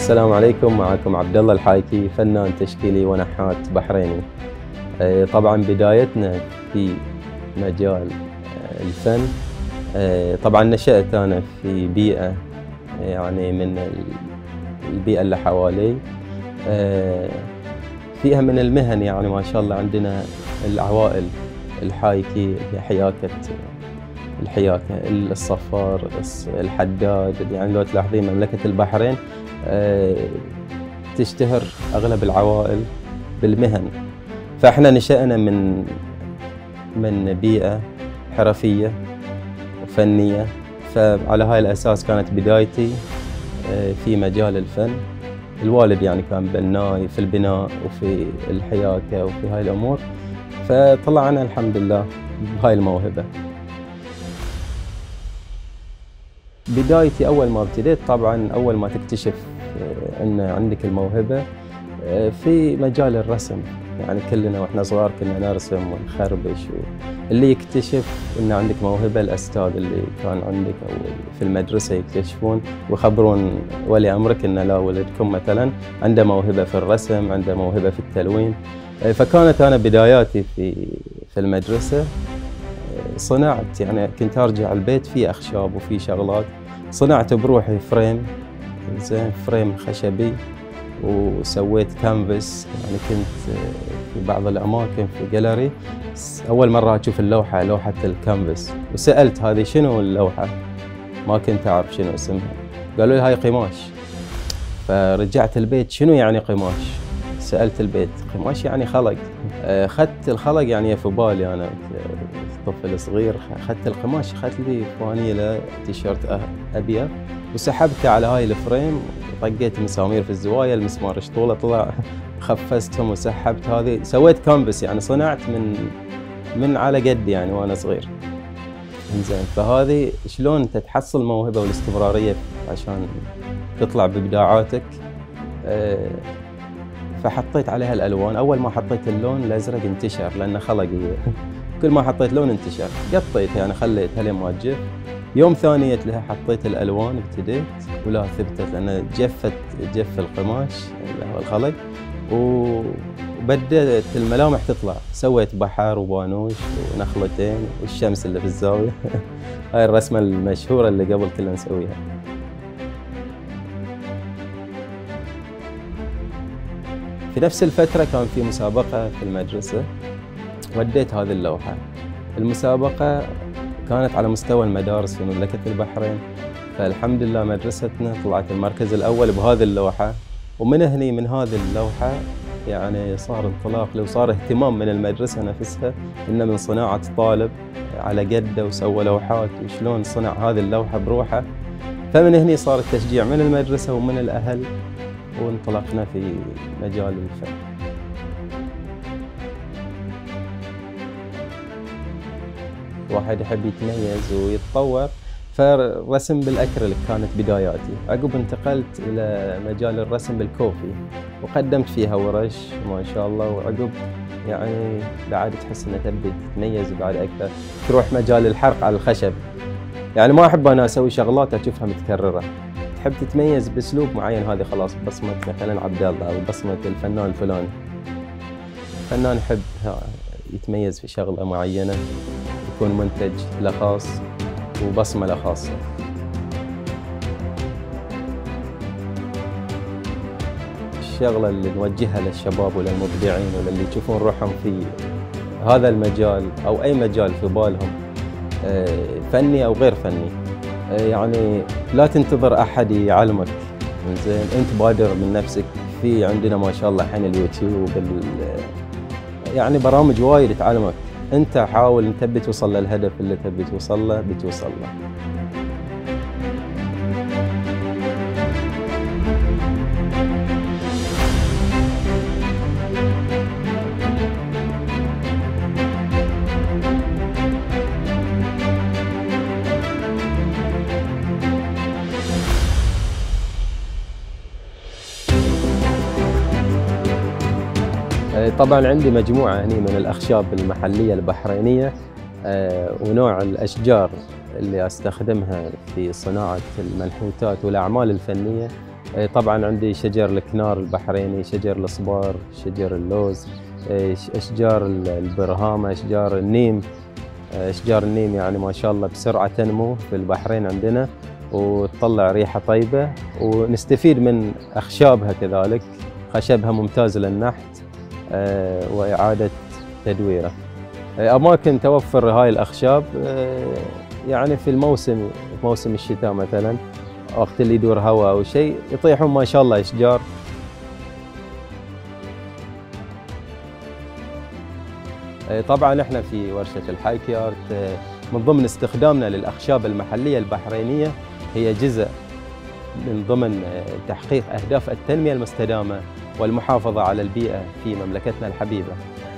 السلام عليكم. معكم عبد الله الحايكي، فنان تشكيلي ونحات بحريني. طبعا بدايتنا في مجال الفن، طبعا نشأت أنا في بيئة يعني من البيئة اللي حوالي، فيها من المهن يعني ما شاء الله. عندنا العوائل الحايكي، الحياكة، الصفار، الحداد. يعني لو تلاحظين مملكة البحرين تشتهر أغلب العوائل بالمهن، فإحنا نشأنا من بيئة حرفية وفنية، فعلى هاي الأساس كانت بدايتي في مجال الفن. الوالد يعني كان بناي في البناء وفي الحياكة وفي هاي الأمور، فطلعنا الحمد لله بهاي الموهبة. بدايتي أول ما ابتديت، طبعاً أول ما تكتشف أن عندك الموهبة في مجال الرسم. يعني كلنا وإحنا صغار كنا نرسم ونخربش، اللي يكتشف أن عندك موهبة الأستاذ اللي كان عندك أو في المدرسة يكتشفون ويخبرون ولي أمرك أن لا، ولدكم مثلاً عنده موهبة في الرسم، عنده موهبة في التلوين. فكانت أنا بداياتي في المدرسة صنعت، يعني كنت أرجع البيت في أخشاب وفي شغلات، صنعت بروحي فريم، زين، فريم خشبي، وسويت كانفاس. يعني كنت في بعض الأماكن في جاليري أول مرة أشوف اللوحة، لوحة الكانفاس، وسألت هذه شنو اللوحة؟ ما كنت أعرف شنو اسمها. قالوا لي هاي قماش. فرجعت البيت، شنو يعني قماش؟ سألت البيت، قماش يعني خلق. أخذت الخلق يعني في بالي أنا طفل صغير، أخذت القماش، أخذت لي فانيلة تيشيرت أبيض وسحبته على هاي الفريم، طقيت مسامير في الزوايا، المسمار شطوله طلع، خفستهم وسحبت هذه، سويت كانفاس. يعني صنعت من على قد يعني وانا صغير. زين، فهذه شلون انت تحصل موهبة والاستمرارية عشان تطلع بإبداعاتك. فحطيت عليها الألوان. أول ما حطيت اللون الأزرق انتشر لأنه خلقي، كل ما حطيت لون انتشر، قطيت يعني خليتها لين ما تجف. يوم ثاني لها حطيت الألوان، ابتديت ولا ثبتت لأن جف القماش اللي هو الخلق، وبدأت الملامح تطلع. سويت بحر وبانوش ونخلتين والشمس اللي في الزاوية. هاي الرسمة المشهورة اللي قبل كنا نسويها. في نفس الفترة كان في مسابقة في المدرسة، وديت هذه اللوحة. المسابقة كانت على مستوى المدارس في مملكة البحرين، فالحمد لله مدرستنا طلعت المركز الأول بهذه اللوحة. ومن هني من هذه اللوحة يعني صار انطلاق لي، وصار اهتمام من المدرسة نفسها إنه من صناعة طالب على قده وسوى لوحات وشلون صنع هذه اللوحة بروحه. فمن هني صار التشجيع من المدرسة ومن الأهل، وانطلقنا في مجال الفن. واحد يحب يتميز ويتطور، فالرسم بالأكريليك كانت بداياتي. عقب انتقلت إلى مجال الرسم بالكوفي وقدمت فيها ورش ما شاء الله. وعقب يعني بعد تحس إنك تبي تتميز بعد أكثر، تروح مجال الحرق على الخشب. يعني ما أحب أنا أسوي شغلات أشوفها متكررة، تحب تتميز بأسلوب معين، هذه خلاص بصمة مثلا عبد الله أو بصمة الفنان الفلاني. فنان يحب يتميز في شغلة معينة، يكون منتج له خاص وبصمة له خاصة. الشغلة اللي نوجهها للشباب وللمبدعين وللي يشوفون روحهم في هذا المجال أو أي مجال في بالهم، فني أو غير فني، يعني لا تنتظر أحد يعلمك. زين، أنت بادر من نفسك. في عندنا ما شاء الله الحين اليوتيوب، يعني برامج وايد تعلمك. أنت حاول، أنت تبي توصل للهدف اللي تبي توصل له بتوصل له. طبعاً عندي مجموعة هني من الأخشاب المحلية البحرينية، ونوع الأشجار اللي أستخدمها في صناعة المنحوتات والأعمال الفنية طبعا عندي شجر الكنار البحريني، شجر الصبار، شجر اللوز، اشجار البرهامه، اشجار النيم. اشجار النيم يعني ما شاء الله بسرعه تنمو في البحرين عندنا وتطلع ريحه طيبه، ونستفيد من اخشابها كذلك. خشبها ممتاز للنحت واعاده تدويره. اماكن توفر هاي الاخشاب يعني في موسم الشتاء مثلا، وقت اللي يدور هواء او شيء يطيحون ما شاء الله اشجار. طبعا احنا في ورشه الحايكي ارت من ضمن استخدامنا للاخشاب المحليه البحرينيه هي جزء من ضمن تحقيق اهداف التنميه المستدامه والمحافظه على البيئه في مملكتنا الحبيبه.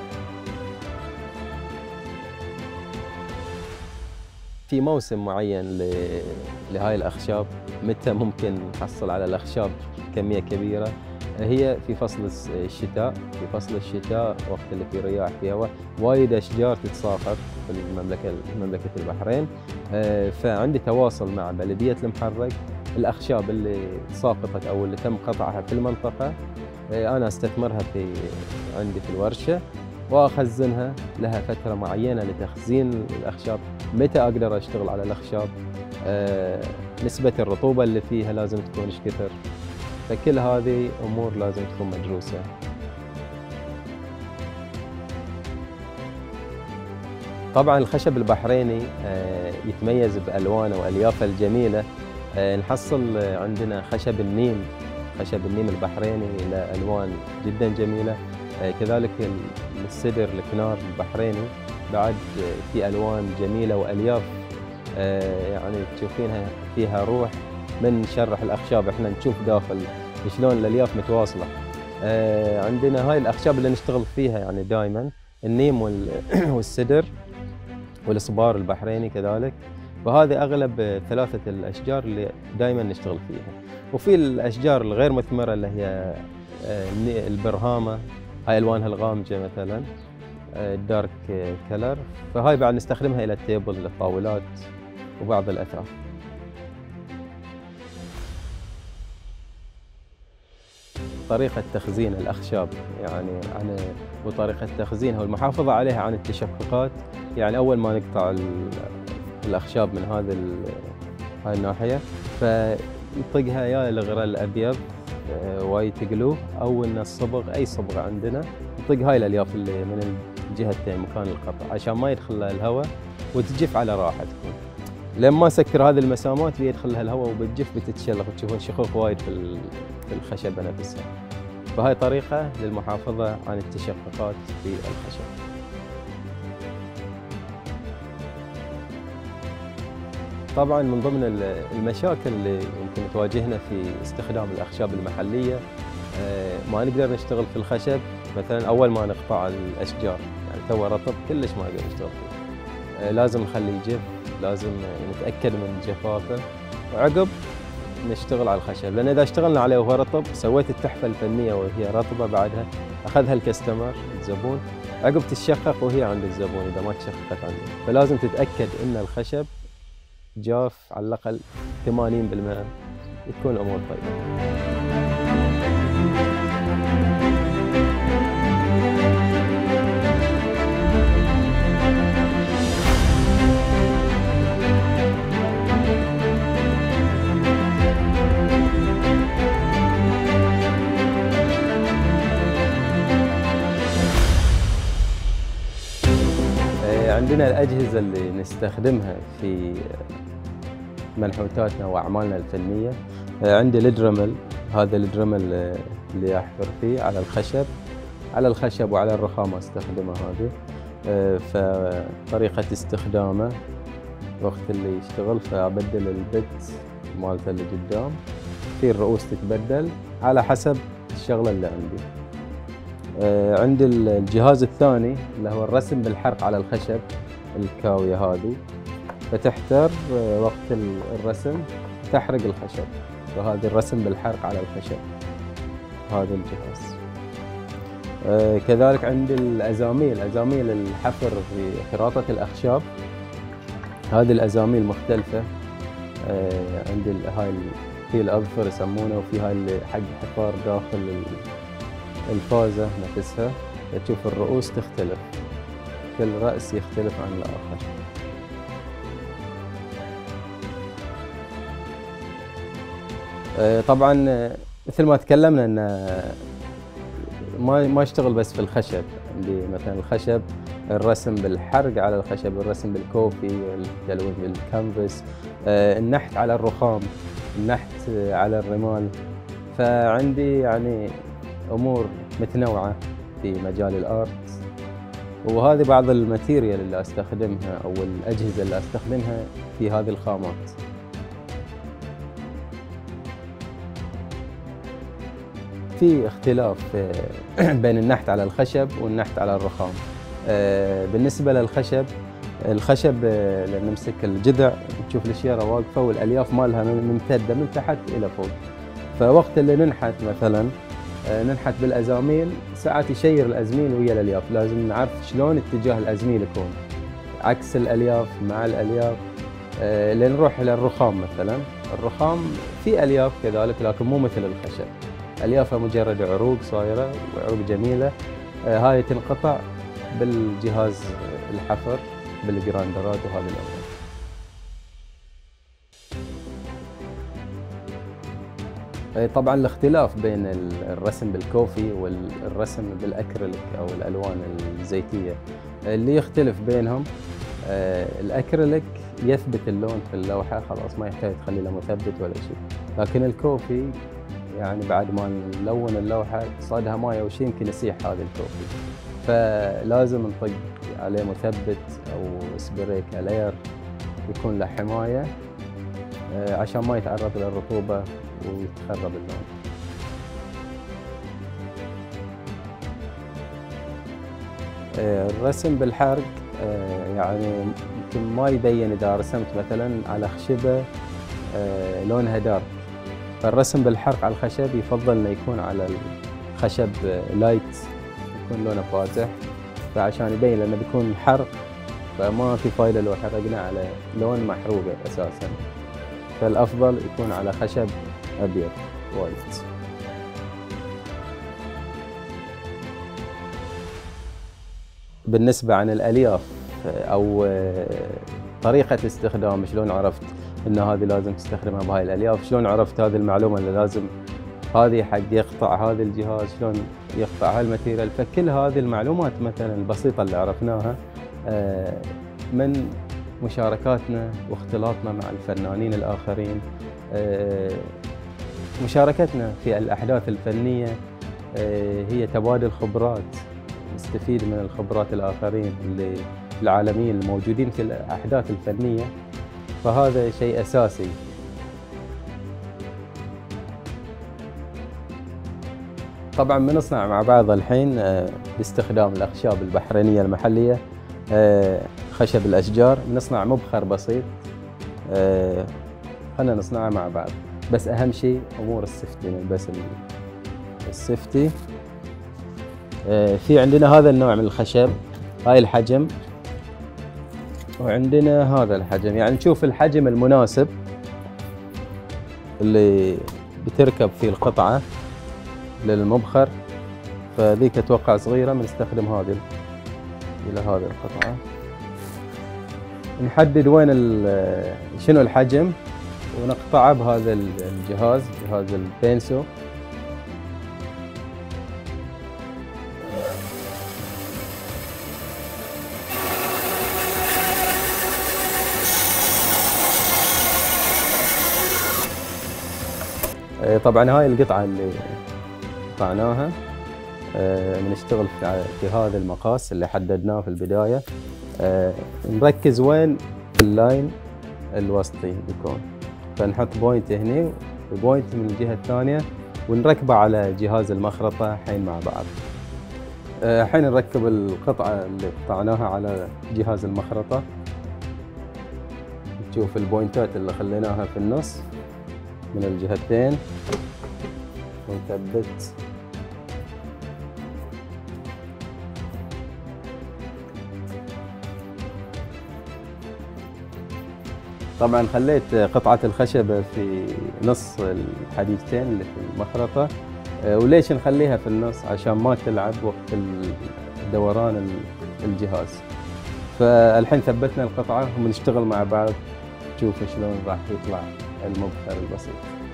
في موسم معين لهاي الأخشاب، متى ممكن نحصل على الأخشاب كمية كبيرة؟ هي في فصل الشتاء. في فصل الشتاء وقت اللي في رياح في هواء، وايد أشجار تتساقط في مملكة البحرين. فعندي تواصل مع بلدية المحرق. الأخشاب اللي ساقطت أو اللي تم قطعها في المنطقة أنا استثمرها عندي في الورشة، واخزنها لها فتره معينه لتخزين الاخشاب. متى اقدر اشتغل على الاخشاب؟ نسبه الرطوبه اللي فيها لازم تكون ايش كثر. فكل هذه امور لازم تكون مدروسه. طبعا الخشب البحريني يتميز بالوانه واليافه الجميله. نحصل عندنا خشب النيم. خشب النيم البحريني له الوان جدا جميله. كذلك السدر الكنار البحريني بعد في الوان جميله والياف يعني تشوفينها فيها روح. من نشرح الاخشاب احنا نشوف داخل شلون الالياف متواصله. عندنا هاي الاخشاب اللي نشتغل فيها يعني دائما النيم والسدر والصبار البحريني كذلك. فهذه اغلب ثلاثه الاشجار اللي دائما نشتغل فيها. وفي الاشجار الغير مثمره اللي هي البرهامه، هاي الوانها الغامجه مثلا الدارك كلر، فهاي بعد نستخدمها الى التيبل للطاولات وبعض الاثاث. طريقه تخزين الاخشاب يعني وطريقه تخزينها والمحافظه عليها عن التشققات. يعني اول ما نقطع الاخشاب من هاي الناحيه فنطقها يا الغراء الابيض وايد تقلوه، او ان الصبغ اي صبغه عندنا نطق هاي الالياف اللي من الجهتين مكان القطع عشان ما يدخل لها الهواء وتجف على راحتكم. لما سكر هذه المسامات بيدخل لها الهواء وبتجف بتتشلخ وتشوفون شقوق وايد في الخشبه نفسها. فهاي طريقه للمحافظه عن التشققات في الخشب. طبعا من ضمن المشاكل اللي يمكن تواجهنا في استخدام الاخشاب المحليه ما نقدر نشتغل في الخشب مثلا اول ما نقطع الاشجار، يعني تو رطب كلش ما نقدر نشتغل فيه. لازم نخليه يجف، لازم نتاكد من جفافه وعقب نشتغل على الخشب. لان اذا اشتغلنا عليه وهو رطب سويت التحفه الفنيه وهي رطبه بعدها اخذها الكستمر الزبون عقب تتشقق وهي عند الزبون اذا ما تشققت عنده. فلازم تتاكد ان الخشب جاف على الأقل 80% تكون الأمور طيبة. عندنا الأجهزة اللي نستخدمها في منحوتاتنا وأعمالنا الفنية. عندي الدرمل. هذا الدرمل اللي أحفر فيه على الخشب وعلى الرخامة استخدمه هذه. فطريقة استخدامه وقت اللي يشتغل فأبدل البت مالته اللي قدام، في الرؤوس تتبدل على حسب الشغلة اللي عندي. عندي الجهاز الثاني اللي هو الرسم بالحرق على الخشب، الكاوية هذه فتحتر وقت الرسم تحرق الخشب، وهذا الرسم بالحرق على الخشب هذا الجهاز. كذلك عندي الأزاميل الحفر في خراطة الأخشاب. هذه الأزاميل مختلفة. عندي هاي في الأظفر يسمونه، وفي هاي اللي حق حفار داخل الفازة نفسها. تشوف الرؤوس تختلف، كل رأس يختلف عن الآخر. طبعا مثل ما تكلمنا ان ما اشتغل بس في الخشب، عندي مثلا الخشب الرسم بالحرق على الخشب، الرسم بالكوفي، التلوين بالكانفاس، النحت على الرخام، النحت على الرمال. فعندي يعني امور متنوعه في مجال الارت. وهذه بعض الماتيريال اللي استخدمها او الاجهزه اللي استخدمها في هذه الخامات. في اختلاف بين النحت على الخشب والنحت على الرخام. بالنسبة للخشب، الخشب لما نمسك الجذع نشوف الشيرة واقفة والألياف مالها ممتدة من تحت إلى فوق. فوقت اللي ننحت مثلا ننحت بالأزاميل، ساعات يشير الأزميل ويا الألياف، لازم نعرف شلون اتجاه الأزميل يكون، عكس الألياف مع الألياف. لنروح للرخام مثلا، الرخام في ألياف كذلك لكن مو مثل الخشب، أليافها مجرد عروق صايرة وعروق جميلة. هاي تنقطع بالجهاز الحفر بالجراندرات وهذه الأمور. طبعا الاختلاف بين الرسم بالكوفي والرسم بالأكريليك أو الألوان الزيتية، اللي يختلف بينهم الأكريليك يثبت اللون في اللوحة، خلاص ما يحتاج تخلي له مثبت ولا شيء. لكن الكوفي يعني بعد ما نلون اللوحة صادها ماي أو شيء يمكن يسيح هذا الكوفي، فلازم نطق عليه مثبت أو سبراي كلاير يكون له حماية عشان ما يتعرض للرطوبة ويتخرب اللون. الرسم بالحرق يعني يمكن ما يبين إذا رسمت مثلا على خشبة لونها دارك، فالرسم بالحرق على الخشب يفضل انه يكون على الخشب لايت، يكون لونه فاتح، فعشان يبين لانه بيكون حرق، فما في فايده لو حرقنا على لون محروق اساسا، فالافضل يكون على خشب ابيض وايت. بالنسبه عن الالياف او طريقه الاستخدام، شلون عرفت ان هذه لازم تستخدمها بهاي الالياف؟ شلون عرفت هذه المعلومه اللي لازم هذه حق يقطع هذا الجهاز، شلون يقطع هاي الماتيريال؟ فكل هذه المعلومات مثلا البسيطه اللي عرفناها من مشاركاتنا واختلاطنا مع الفنانين الاخرين، مشاركتنا في الاحداث الفنيه هي تبادل خبرات، نستفيد من الخبرات الاخرين اللي العالميين الموجودين في الاحداث الفنيه، فهذا شيء اساسي. طبعا بنصنع مع بعض الحين باستخدام الاخشاب البحرينيه المحليه، خشب الاشجار، بنصنع مبخر بسيط، خلينا نصنعه مع بعض. بس اهم شيء امور السفتي، بس السفتي. في عندنا هذا النوع من الخشب، هاي الحجم، وعندنا هذا الحجم، يعني نشوف الحجم المناسب اللي بتركب فيه القطعة للمبخر. فذيك اتوقع صغيرة، بنستخدم هذه الى هذه القطعة. نحدد وين شنو الحجم ونقطعه بهذا الجهاز، جهاز البينسو. طبعا هاي القطعة اللي قطعناها بنشتغل في هذا المقاس اللي حددناه في البداية. نركز وين اللاين الوسطي يكون، فنحط بوينت هنا وبوينت من الجهة الثانية ونركبه على جهاز المخرطة حين مع بعض. حين نركب القطعة اللي قطعناها على جهاز المخرطة، نشوف البوينتات اللي خليناها في النص من الجهتين ونثبت. طبعا خليت قطعة الخشبة في نص الحديدتين اللي في المخرطة. وليش نخليها في النص؟ عشان ما تلعب وقت دوران الجهاز. فالحين ثبتنا القطعة وبنشتغل مع بعض، تشوف شلون راح يطلع المبخر البسيط.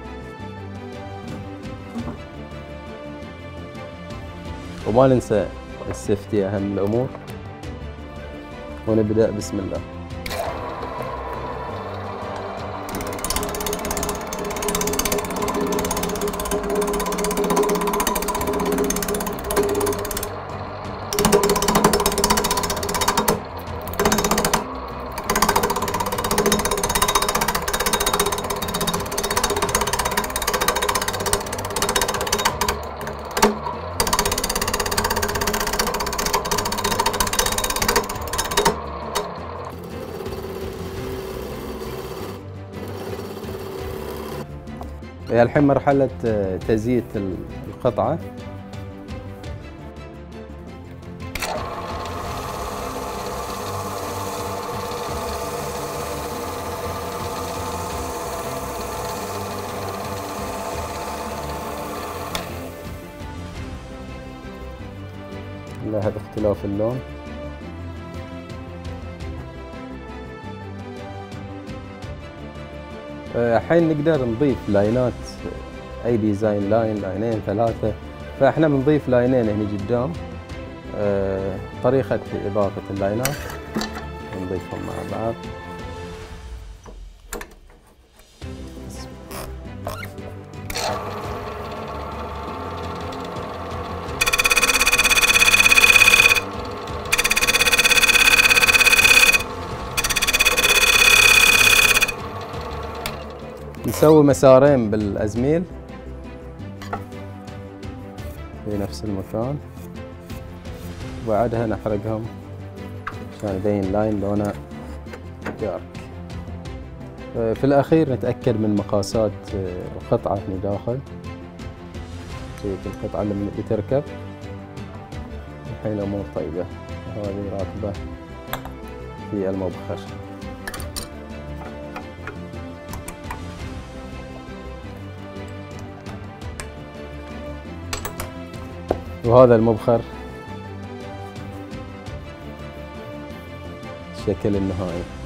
وما ننسى السيفتي أهم الأمور. ونبدأ بسم الله. هي الحين مرحلة تزييت القطعة. لها باختلاف اللون. الحين نقدر نضيف لاينات، اي ديزاين، لاين، لاينين، ثلاثة. فاحنا بنضيف لاينين هنا قدام. طريقة اضافة اللاينات نضيفهم مع بعض. نسوي مسارين بالأزميل في نفس المكان، وبعدها نحرقهم عشان يبين لاين لونه دارك. في الأخير نتأكد من مقاسات القطعة هنا داخل. شيك القطعة اللي بتركب. الحين الأمور طيبة، هذه راكبة في المبخر. وهذا المبخر الشكل النهائي.